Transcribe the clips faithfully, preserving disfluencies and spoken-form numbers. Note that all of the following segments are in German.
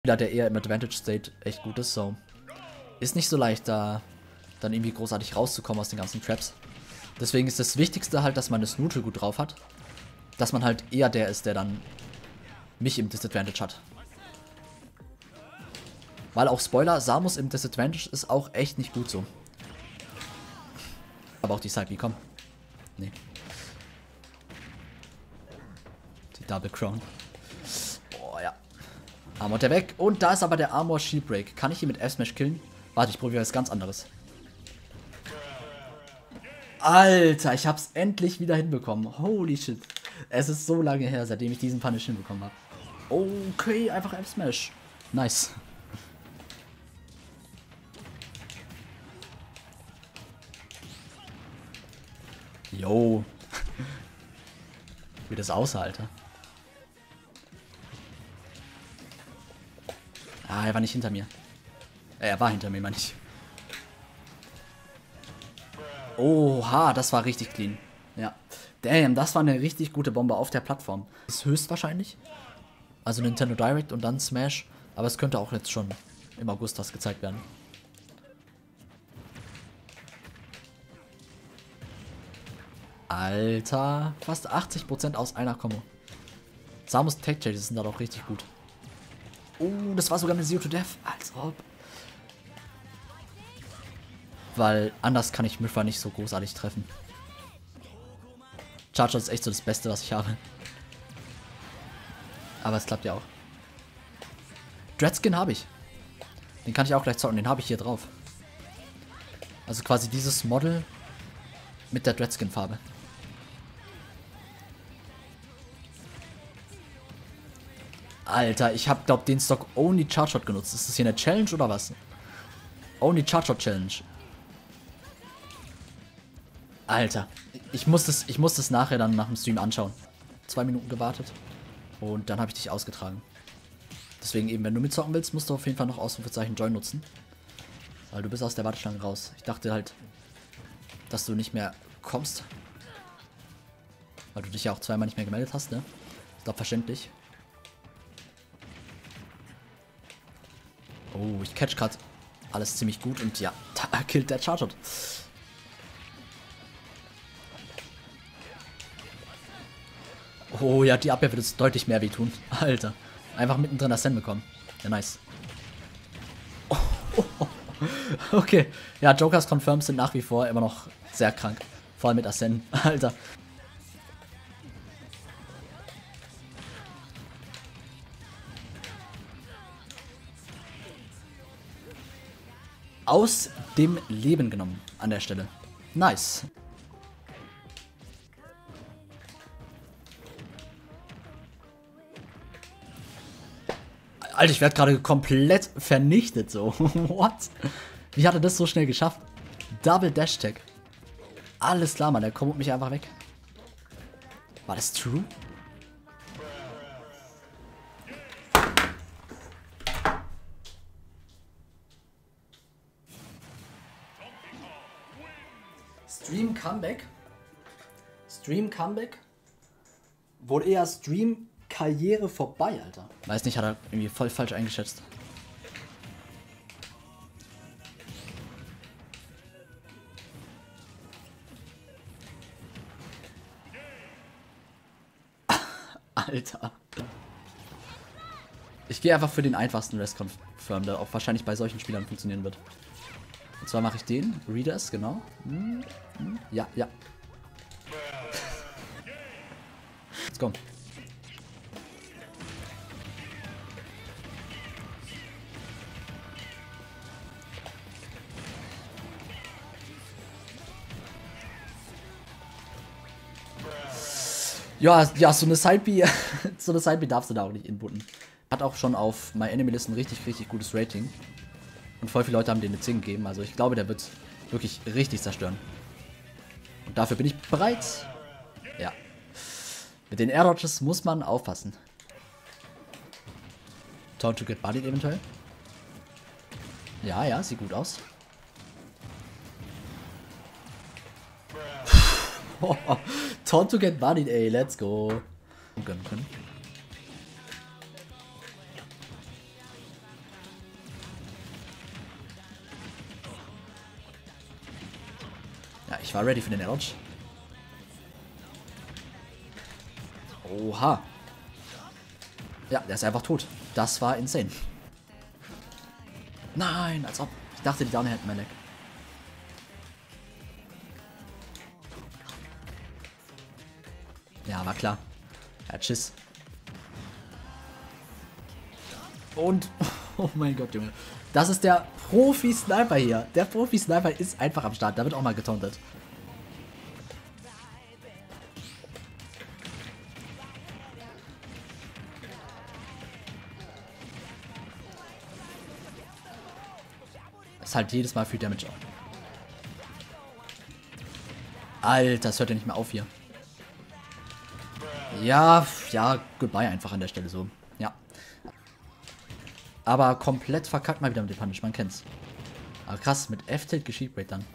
Spieler, der eher im Advantage State echt gut ist, so. Ist nicht so leicht, da dann irgendwie großartig rauszukommen aus den ganzen Traps. Deswegen ist das Wichtigste halt, dass man das Neutral gut drauf hat. Dass man halt eher der ist, der dann mich im Disadvantage hat. Weil auch Spoiler, Samus im Disadvantage ist auch echt nicht gut so. Aber auch die Side B, komm. Nee. Die Double Crown. Oh ja. Armor der weg. Und da ist aber der Armor Shield Break. Kann ich ihn mit F-Smash killen? Warte, ich probiere was ganz anderes. Alter, ich hab's endlich wieder hinbekommen. Holy shit. Es ist so lange her, seitdem ich diesen Punish hinbekommen habe. Okay, einfach F-Smash. Nice. Yo. Wie das aussah, Alter. Ah, er war nicht hinter mir. Äh, er war hinter mir, meine ich. Oha, das war richtig clean. Ja. Damn, das war eine richtig gute Bombe auf der Plattform. Ist höchstwahrscheinlich. Also Nintendo Direct und dann Smash. Aber es könnte auch jetzt schon im August das gezeigt werden. Alter, fast achtzig Prozent aus einer Kombo. Samus Tech Chases sind da doch richtig gut. Oh, das war sogar eine Zero to Death. Als ob. Weil anders kann ich Mythra nicht so großartig treffen. Charger ist echt so das Beste, was ich habe. Aber es klappt ja auch. Dreadskin habe ich. Den kann ich auch gleich zocken. Den habe ich hier drauf. Also quasi dieses Model mit der Dreadskin-Farbe. Alter, ich habe, glaub, den Stock Only Charge Shot genutzt. Ist das hier eine Challenge oder was? Only Charge Shot Challenge. Alter, ich muss das, ich muss das nachher dann nach dem Stream anschauen. Zwei Minuten gewartet und dann habe ich dich ausgetragen. Deswegen eben, wenn du mitzocken willst, musst du auf jeden Fall noch Ausrufezeichen Join nutzen. Weil du bist aus der Warteschlange raus. Ich dachte halt, dass du nicht mehr kommst. Weil du dich ja auch zweimal nicht mehr gemeldet hast, ne? Ich glaube, verständlich. Oh, ich catch gerade alles ziemlich gut und ja, da killt der Charge Shot. Oh ja, die Abwehr wird jetzt deutlich mehr wehtun. Alter. Einfach mittendrin Ascend bekommen. Ja, nice. Oh, oh, oh. Okay. Ja, Jokers Confirms sind nach wie vor immer noch sehr krank. Vor allem mit Ascend. Alter. Aus dem Leben genommen an der Stelle. Nice. Alter, ich werde gerade komplett vernichtet, so. What? Wie hat er das so schnell geschafft? Double Dash Tag. Alles klar, Mann, der kommt mich einfach weg. War das true? Stream Comeback? Stream Comeback? Wohl eher Stream Karriere vorbei, Alter. Weiß nicht, hat er irgendwie voll falsch eingeschätzt. Alter. Ich gehe einfach für den einfachsten Rest Confirm, der auch wahrscheinlich bei solchen Spielern funktionieren wird. Und zwar mache ich den. Readers, genau. Hm, hm, ja, ja. Let's go. Ja, ja, so eine Side-B, so eine Side-B darfst du da auch nicht inputten. Hat auch schon auf MyEnemyList ein richtig, richtig gutes Rating. Und voll viele Leute haben den eine zehn gegeben, also ich glaube, der wird wirklich richtig zerstören. Und dafür bin ich bereit. Ja. Mit den Air Dodges muss man aufpassen. Taunt to get bodied eventuell. Ja, ja, sieht gut aus. Taunt to get bodied, ey, let's go. Gönnen können. ich war ready für den Dodge. Oha. Ja, der ist einfach tot. Das war insane. Nein, als ob. Ich dachte, die Downer hätten mein Leck. Ja, war klar. Ja, tschüss. Und, oh mein Gott, Junge. Das ist der Profi-Sniper hier. Der Profi-Sniper ist einfach am Start. Da wird auch mal getauntet. Das ist halt jedes Mal viel Damage auch. Alter, das hört ja nicht mehr auf hier. Ja, ja, goodbye einfach an der Stelle so. Ja. Aber komplett verkackt mal wieder mit dem Punish, man kennt's. Aber krass, mit F-Tilt gesheeprate dann.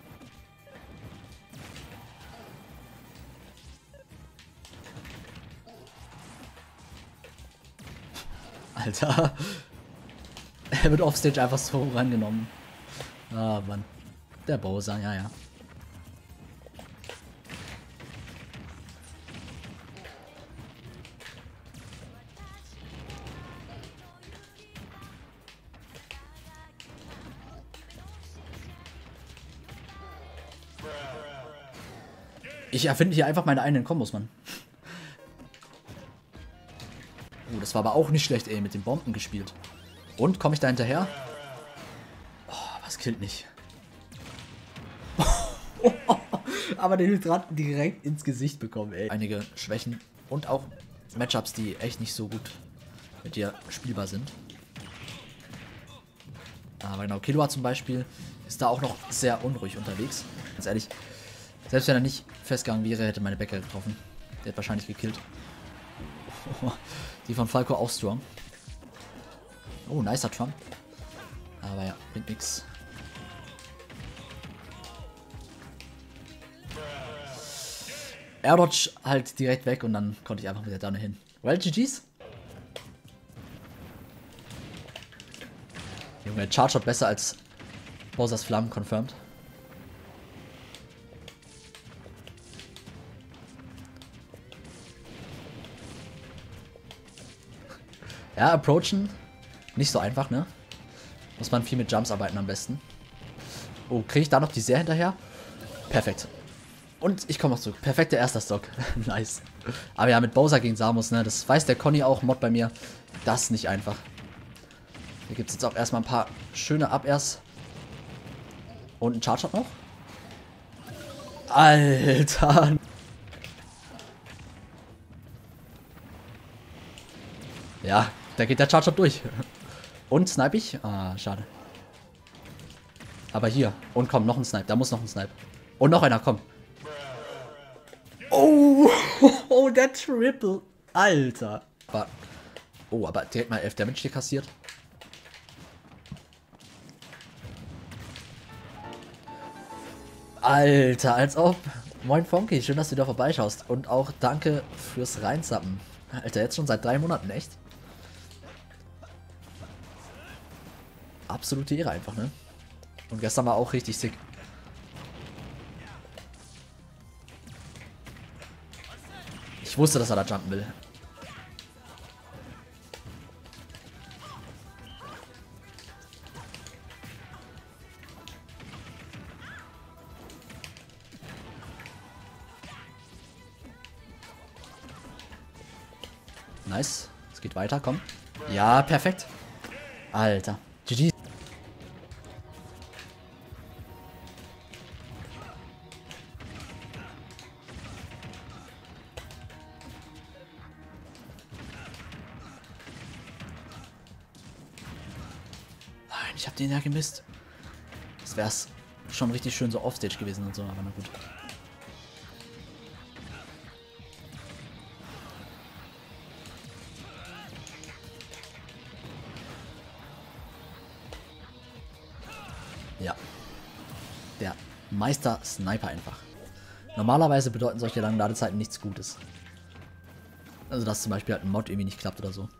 Alter. Er wird offstage einfach so rangenommen. Ah, Mann. Der Bowser, ja, ja. Ich erfinde hier einfach meine eigenen Kombos, Mann. Oh, das war aber auch nicht schlecht, ey, mit den Bomben gespielt. Und, komme ich da hinterher? Oh, was killt nicht. Aber den Hydranten direkt ins Gesicht bekommen, ey. Einige Schwächen und auch Matchups, die echt nicht so gut mit dir spielbar sind. Aber genau, Killua zum Beispiel ist da auch noch sehr unruhig unterwegs. Ganz ehrlich, selbst wenn er nicht festgegangen wäre, hätte meine Bäcker getroffen. Der hat wahrscheinlich gekillt. Die von Falco auch strong. Oh, nicer Trump. Aber ja, bringt nix. Air Dodge halt direkt weg und dann konnte ich einfach mit der Downe hin. Well, G G's. Junge, Charge Shot besser als Bowsers Flammen, confirmed. Ja, approachen. Nicht so einfach, ne? Muss man viel mit Jumps arbeiten am besten. Oh, kriege ich da noch die Serie hinterher? Perfekt. Und ich komme noch zurück. Perfekter erster Stock. Nice. Aber ja, mit Bowser gegen Samus, ne? Das weiß der Conny auch, Mod bei mir. Das ist nicht einfach. Hier gibt es jetzt auch erstmal ein paar schöne Up-Airs. Und einen Charge-Shot noch. Alter. Ja, da geht der Charge-Shot durch. Und snipe ich? Ah, schade. Aber hier. Und komm, noch ein Snipe. Da muss noch ein Snipe. Und noch einer, komm. Oh, oh, der Triple. Alter. Aber, oh, aber direkt mal elf Damage hier kassiert. Alter, als ob. Moin Fonky, schön, dass du da vorbeischaust. Und auch danke fürs Reinzappen. Alter, jetzt schon seit drei Monaten, echt? Absolute Ehre einfach, ne? Und gestern war auch richtig sick. Ich wusste, dass er da jumpen will. Nice. Es geht weiter, komm. Ja, perfekt. Alter. G G. Nein, ich hab den ja gemisst. Das wär's schon richtig schön so offstage gewesen und so, aber na gut. Ja. Der Meister Sniper einfach. Normalerweise bedeuten solche langen Ladezeiten nichts Gutes. Also dass zum Beispiel halt ein Mod irgendwie nicht klappt oder so.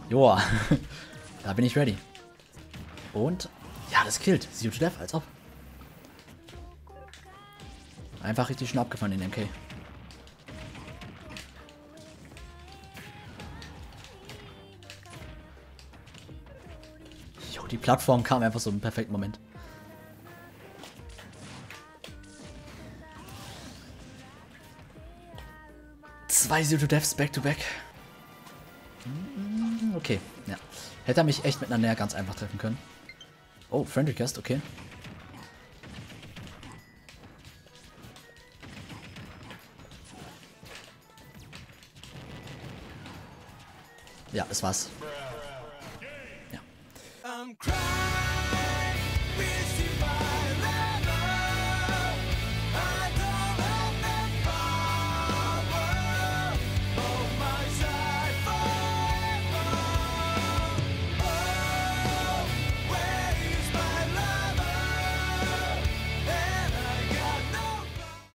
Joa. Da bin ich ready. Und, ja, das killt. Zero to Death, als ob. Einfach richtig schön abgefahren, den M K. Jo, die Plattform kam einfach so im perfekten Moment. Zwei Zero to Deaths back to back. Okay, ja. Hätte er mich echt mit einer Näher ganz einfach treffen können. Oh, Friend Request, okay. Ja, das war's. Ja.